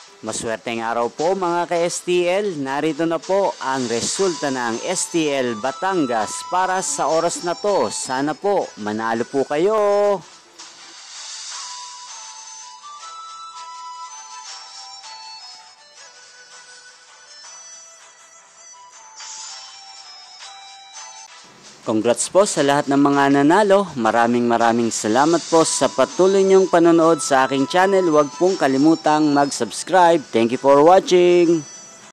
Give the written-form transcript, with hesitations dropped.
Maswerteng araw po mga ka-STL, narito na po ang resulta ng STL Batangas para sa oras na to. Sana po manalo po kayo. Congrats po sa lahat ng mga nanalo. Maraming salamat po sa patuloy niyong panonood sa aking channel. Huwag pong kalimutang mag-subscribe. Thank you for watching.